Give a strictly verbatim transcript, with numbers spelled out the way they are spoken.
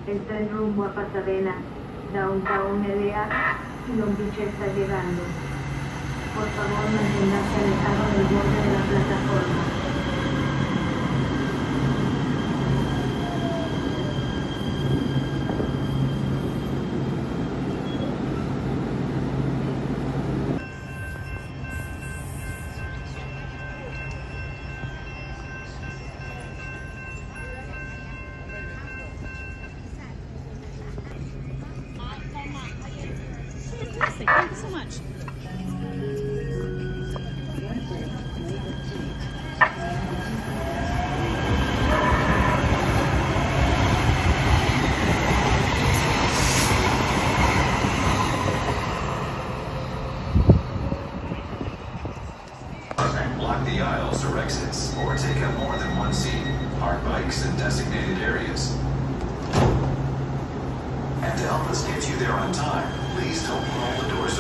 El tren rumbo a Pasadena, Downtown L A y Long Beach está llegando. Por favor, manténgase alejado del borde de la plataforma. Fantastic. Thank you so much. Block the aisles or exits, or take up more than one seat. Park bikes in designated areas. And to help us get you there on time, please don't pull all the doors